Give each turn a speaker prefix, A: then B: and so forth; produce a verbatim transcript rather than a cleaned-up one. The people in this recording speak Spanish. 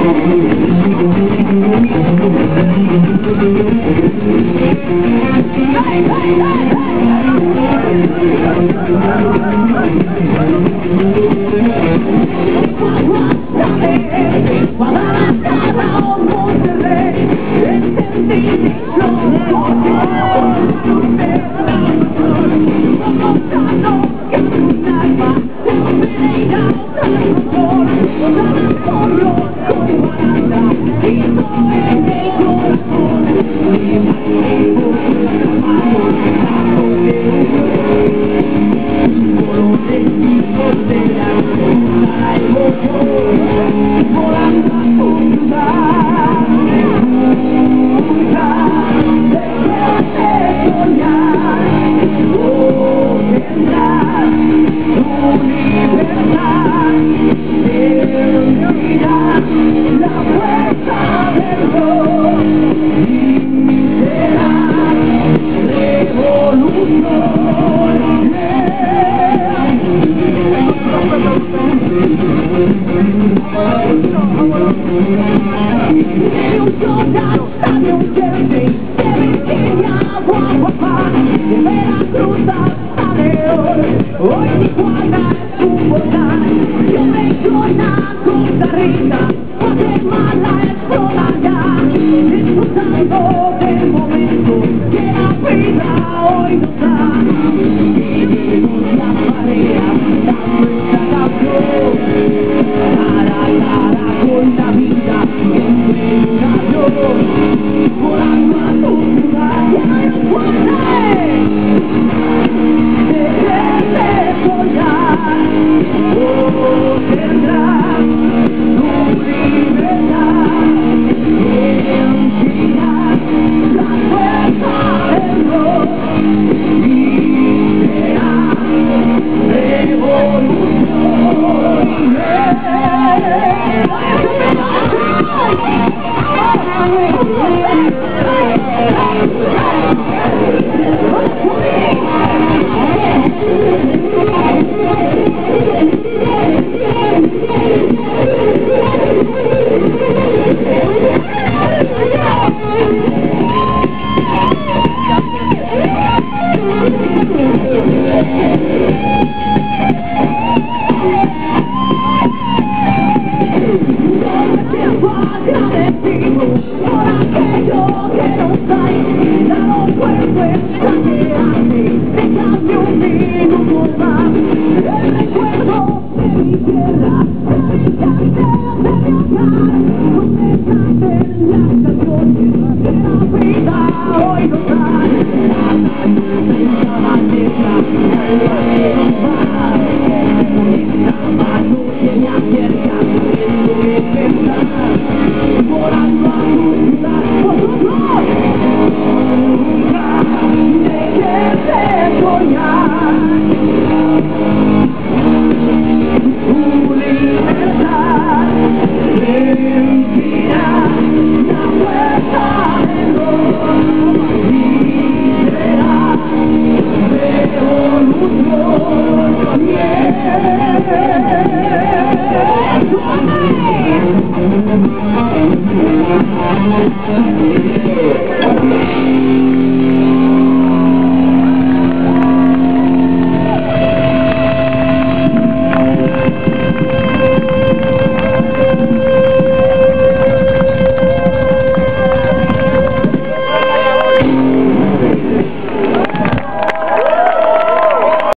A: Hoy Tijuana es un volcán, yo me suena Costa Rica, Guatemala es por allá, disfrutando del momento que la vida hoy nos da. Vivimos la marea, la nuestra canción, cara a cara con la vida, entre una yo, volando a tu ciudad, ya no puede. Oh, tendrás tu libertad, sentirás la fuerza del rock y será revolución. Por aquello que nos ha dado fuerza que hace, déjame un minuto más. El recuerdo de mi tierra, de mi cárcel, de mi hogar, donde canten las canciones que la vida hoy nos da. La bandera, el nos va, la mano que me acerca, esto es pensar. Volando a tu ciudad, vosotros nunca dejes de soñar tu libertad, sentirás la fuerza del rock y será revolución. Yeah.